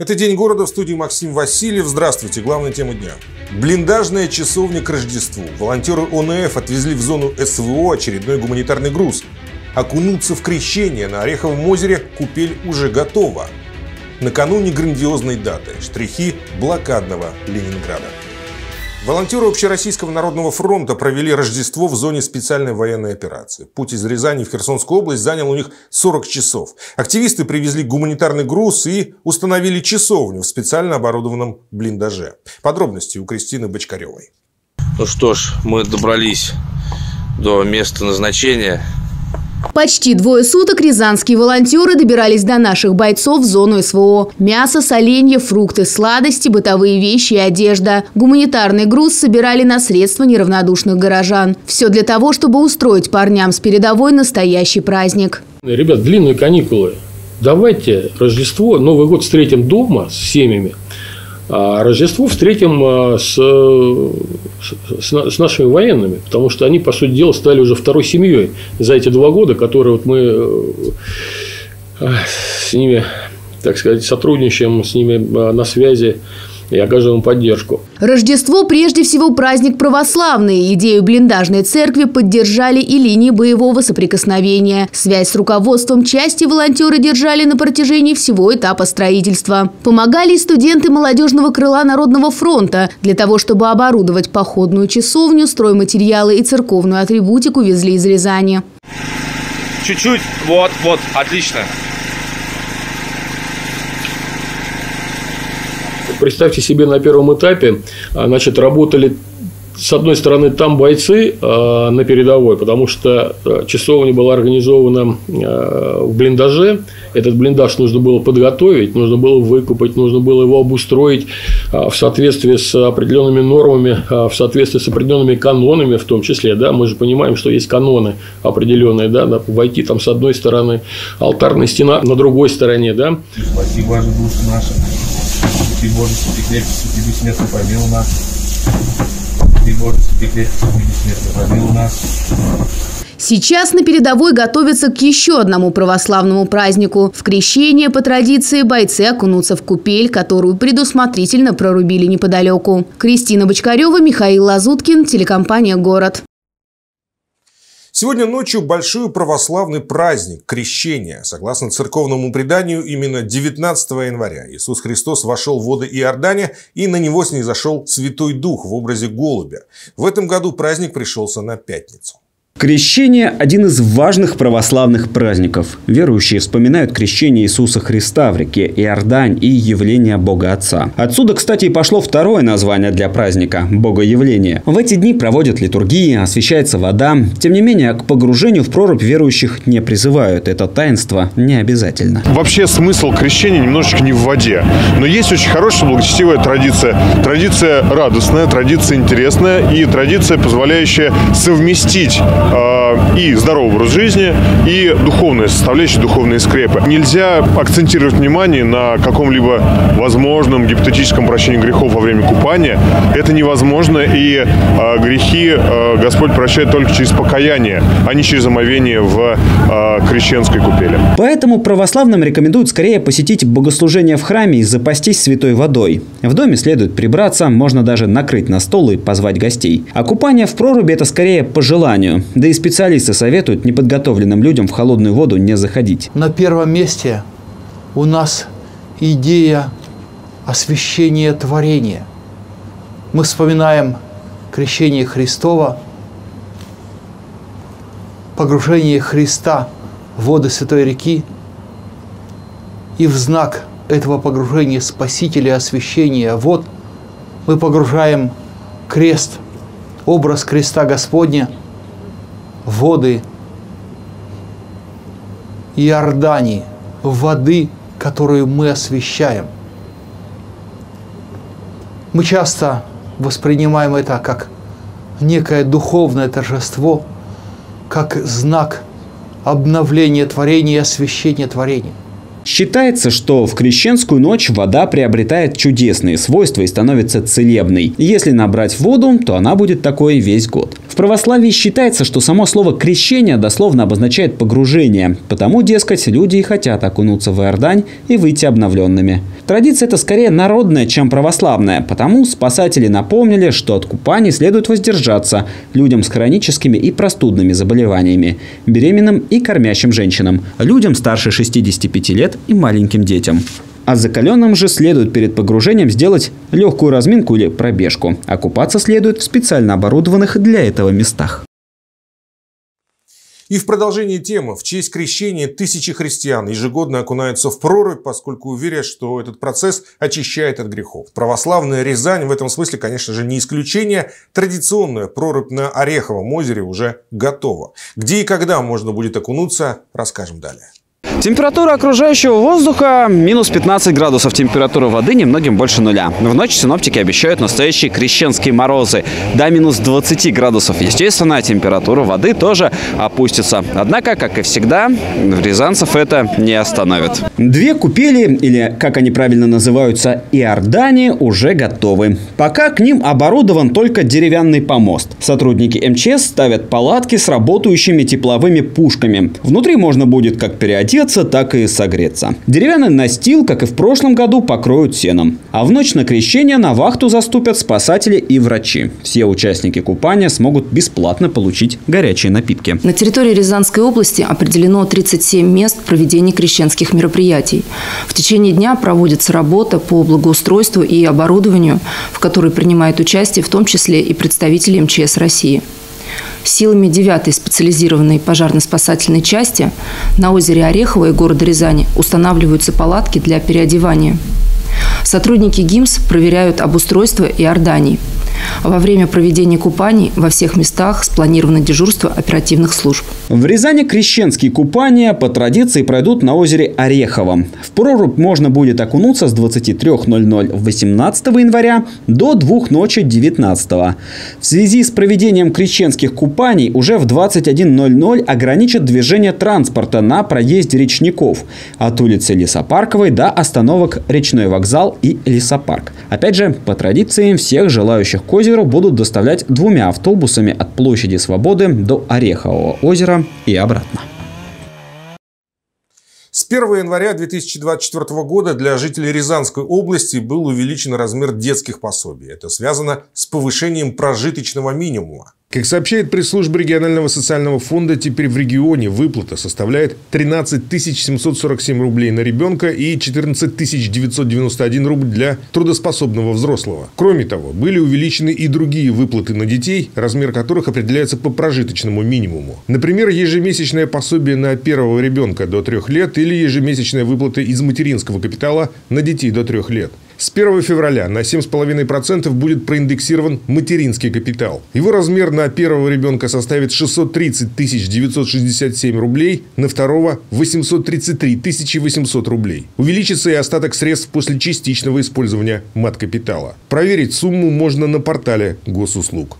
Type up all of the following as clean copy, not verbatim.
Это «День города», в студии Максим Васильев. Здравствуйте. Главная тема дня. Блиндажная часовня к Рождеству. Волонтеры ОНФ отвезли в зону СВО очередной гуманитарный груз. Окунуться в крещение на Ореховом озере купель уже готова. Накануне грандиозной даты. Штрихи блокадного Ленинграда. Волонтеры Общероссийского народного фронта провели Рождество в зоне специальной военной операции. Путь из Рязани в Херсонскую область занял у них 40 часов. Активисты привезли гуманитарный груз и установили часовню в специально оборудованном блиндаже. Подробности у Кристины Бочкаревой. Ну что ж, мы добрались до места назначения. Почти 2 суток рязанские волонтеры добирались до наших бойцов в зону СВО. Мясо, соленья, фрукты, сладости, бытовые вещи и одежда. Гуманитарный груз собирали на средства неравнодушных горожан. Все для того, чтобы устроить парням с передовой настоящий праздник. Ребят, длинные каникулы. Давайте Рождество, Новый год встретим дома с семьями. А Рождество встретим с нашими военными, потому что они, по сути дела, стали уже второй семьей за эти 2 года, которые вот мы с ними, так сказать, сотрудничаем, с ними на связи и оказываем поддержку. Рождество прежде всего праздник православный. Идею блиндажной церкви поддержали и линии боевого соприкосновения. Связь с руководством части волонтеры держали на протяжении всего этапа строительства. Помогали и студенты молодежного крыла Народного фронта. Для того, чтобы оборудовать походную часовню, стройматериалы и церковную атрибутику везли из Рязани. Чуть-чуть. Вот, отлично. Представьте себе, на первом этапе, значит, работали, с одной стороны, там бойцы на передовой, потому что часовня была организована в блиндаже. Этот блиндаж нужно было подготовить, нужно было выкупать, нужно было его обустроить в соответствии с определенными нормами, в соответствии с определенными канонами, в том числе. Да? Мы же понимаем, что есть каноны определенные. Да? Войти там с одной стороны, алтарная стена на другой стороне. Да? Спасибо за души наши. Ты, Боже, святый крепкий, ты бессмертный, помилуй нас. Ты, Боже, святый крепкий, ты бессмертный, помилуй нас. Сейчас на передовой готовятся к еще одному православному празднику. В крещение по традиции бойцы окунутся в купель, которую предусмотрительно прорубили неподалеку. Кристина Бочкарева, Михаил Лазуткин, телекомпания «Город». Сегодня ночью большой православный праздник – Крещение. Согласно церковному преданию, именно 19 января Иисус Христос вошел в воды Иордания, и на него снизошел Святой Дух в образе голубя. В этом году праздник пришелся на пятницу. Крещение – один из важных православных праздников. Верующие вспоминают крещение Иисуса Христа в реке Иордань и явление Бога Отца. Отсюда, кстати, и пошло второе название для праздника – Богоявление. В эти дни проводят литургии, освящается вода. Тем не менее, к погружению в прорубь верующих не призывают. Это таинство не обязательно. Вообще смысл крещения немножечко не в воде. Но есть очень хорошая благочестивая традиция. Традиция радостная, традиция интересная и традиция, позволяющая совместить и здоровый образ жизни, и духовная составляющая, духовные скрепы. Нельзя акцентировать внимание на каком-либо возможном гипотетическом прощении грехов во время купания. Это невозможно, и грехи Господь прощает только через покаяние, а не через омовение в крещенской купели. Поэтому православным рекомендуют скорее посетить богослужение в храме и запастись святой водой. В доме следует прибраться, можно даже накрыть на стол и позвать гостей. А купание в проруби – это скорее по желанию. Да и специалисты советуют неподготовленным людям в холодную воду не заходить. На первом месте у нас идея освящения творения. Мы вспоминаем крещение Христово, погружение Христа в воды Святой реки. И в знак этого погружения Спасителя и освящения вод мы погружаем крест, образ креста Господня, воды Иордании, воды, которую мы освящаем. Мы часто воспринимаем это как некое духовное торжество, как знак обновления творения и освящения творения. Считается, что в крещенскую ночь вода приобретает чудесные свойства и становится целебной. Если набрать воду, то она будет такой весь год. В православии считается, что само слово «крещение» дословно обозначает погружение. Потому, дескать, люди и хотят окунуться в Иордань и выйти обновленными. Традиция эта скорее народная, чем православная. Потому спасатели напомнили, что от купаний следует воздержаться людям с хроническими и простудными заболеваниями, беременным и кормящим женщинам, людям старше 65 лет и маленьким детям. А закаленным же следует перед погружением сделать легкую разминку или пробежку. А купаться следует в специально оборудованных для этого местах. И в продолжении темы, в честь крещения тысячи христиан ежегодно окунаются в прорубь, поскольку верят, что этот процесс очищает от грехов. Православная Рязань в этом смысле, конечно же, не исключение. Традиционная прорубь на Ореховом озере уже готова. Где и когда можно будет окунуться, расскажем далее. Температура окружающего воздуха минус 15 градусов. Температура воды немногим больше нуля. В ночь синоптики обещают настоящие крещенские морозы. До минус 20 градусов. Естественно, температура воды тоже опустится. Однако, как и всегда, рязанцев это не остановит. Две купели, или как они правильно называются, Иордани, уже готовы. Пока к ним оборудован только деревянный помост. Сотрудники МЧС ставят палатки с работающими тепловыми пушками. Внутри можно будет как переодеться, так и согреться. Деревянный настил, как и в прошлом году, покроют сеном. А в ночь на крещение на вахту заступят спасатели и врачи. Все участники купания смогут бесплатно получить горячие напитки. На территории Рязанской области определено 37 мест проведения крещенских мероприятий. В течение дня проводится работа по благоустройству и оборудованию, в которой принимают участие в том числе и представители МЧС России. Силами 9-й специализированной пожарно-спасательной части на озере Орехово и города Рязани устанавливаются палатки для переодевания. Сотрудники ГИМС проверяют обустройство Иордании. Во время проведения купаний во всех местах спланировано дежурство оперативных служб. В Рязани крещенские купания по традиции пройдут на озере Орехово. В прорубь можно будет окунуться с 23:00 18 января до 2 ночи 19. В связи с проведением крещенских купаний уже в 21:00 ограничат движение транспорта на проезде речников от улицы Лесопарковой до остановок Речной вокзал и Лесопарк. Опять же, по традиции всех желающих к озеру будут доставлять 2 автобусами от площади Свободы до Орехового озера и обратно. С 1 января 2024 года для жителей Рязанской области был увеличен размер детских пособий. Это связано с повышением прожиточного минимума. Как сообщает пресс-служба регионального социального фонда, теперь в регионе выплата составляет 13 747 рублей на ребенка и 14 991 рубль для трудоспособного взрослого. Кроме того, были увеличены и другие выплаты на детей, размер которых определяется по прожиточному минимуму. Например, ежемесячное пособие на первого ребенка до 3 лет или ежемесячная выплата из материнского капитала на детей до 3 лет. С 1 февраля на 7,5% будет проиндексирован материнский капитал. Его размер на первого ребенка составит 630 967 рублей, на второго – 833 800 рублей. Увеличится и остаток средств после частичного использования маткапитала. Проверить сумму можно на портале Госуслуг.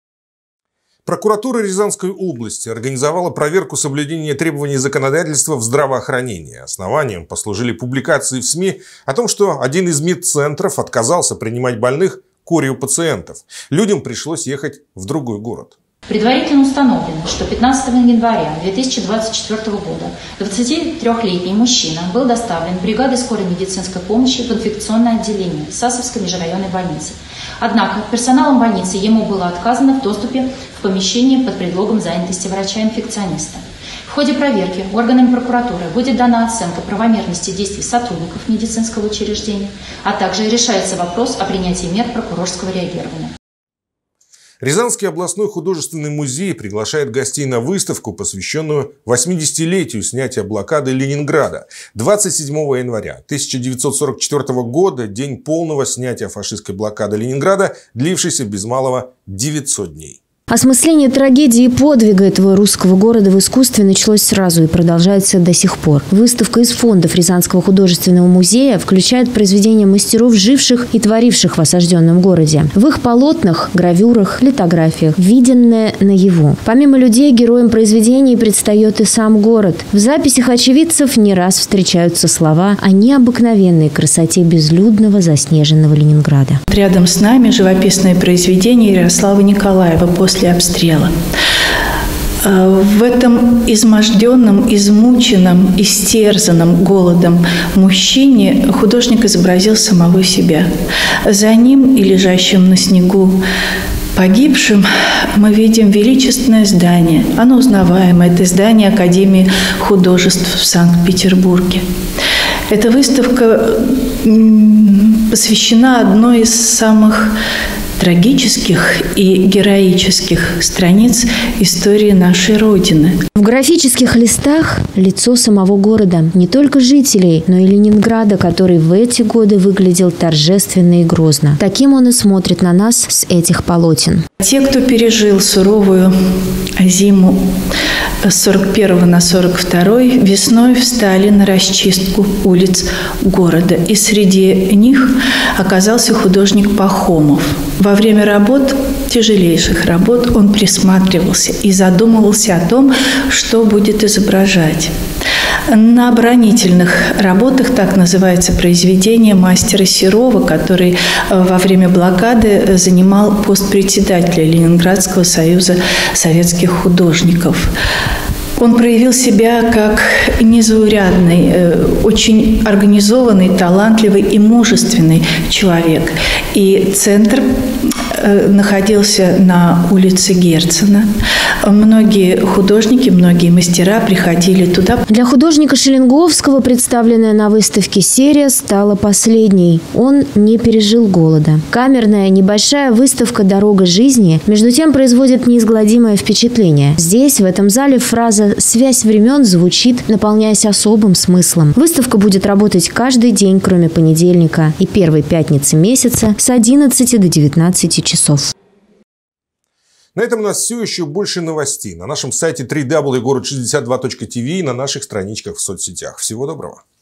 Прокуратура Рязанской области организовала проверку соблюдения требований законодательства в здравоохранении. Основанием послужили публикации в СМИ о том, что один из медцентров отказался принимать больных кориопациентов. Людям пришлось ехать в другой город. Предварительно установлено, что 15 января 2024 года 23-летний мужчина был доставлен бригадой скорой медицинской помощи в инфекционное отделение Сасовской межрайонной больницы. Однако персоналом больницы ему было отказано в доступе в помещение под предлогом занятости врача-инфекциониста. В ходе проверки органами прокуратуры будет дана оценка правомерности действий сотрудников медицинского учреждения, а также решается вопрос о принятии мер прокурорского реагирования. Рязанский областной художественный музей приглашает гостей на выставку, посвященную 80-летию снятия блокады Ленинграда. 27 января 1944 года, день полного снятия фашистской блокады Ленинграда, длившийся без малого 900 дней. Осмысление трагедии и подвига этого русского города в искусстве началось сразу и продолжается до сих пор. Выставка из фондов Рязанского художественного музея включает произведения мастеров, живших и творивших в осажденном городе. В их полотнах, гравюрах, литографиях виденное наяву. Помимо людей, героем произведений предстает и сам город. В записях очевидцев не раз встречаются слова о необыкновенной красоте безлюдного заснеженного Ленинграда. Рядом с нами живописное произведение Ярослава Николаева «После после обстрела. В этом изможденном, измученном, истерзанном голодом мужчине художник изобразил самого себя. За ним и лежащим на снегу погибшим мы видим величественное здание. Оно узнаваемое. Это здание Академии художеств в Санкт-Петербурге. Эта выставка посвящена одной из самых трагических и героических страниц истории нашей Родины. В графических листах лицо самого города, не только жителей, но и Ленинграда, который в эти годы выглядел торжественно и грозно. Таким он и смотрит на нас с этих полотен. Те, кто пережил суровую зиму с 41 на 42, весной встали на расчистку улиц города. И среди них оказался художник Пахомов. Во время работ, тяжелейших работ, он присматривался и задумывался о том, что будет изображать. На оборонительных работах, так называется произведение мастера Серова, который во время блокады занимал пост председателя Ленинградского союза советских художников. Он проявил себя как незаурядный, очень организованный, талантливый и мужественный человек. И центр находился на улице Герцена. Многие художники, многие мастера приходили туда. Для художника Шеленговского представленная на выставке серия стала последней. Он не пережил голода. Камерная небольшая выставка «Дорога жизни» между тем производит неизгладимое впечатление. Здесь, в этом зале, фраза «связь времен» звучит, наполняясь особым смыслом. Выставка будет работать каждый день, кроме понедельника и первой пятницы месяца с 11 до 19 часов. На этом у нас все еще больше новостей на нашем сайте www.город62.tv и на наших страничках в соцсетях. Всего доброго.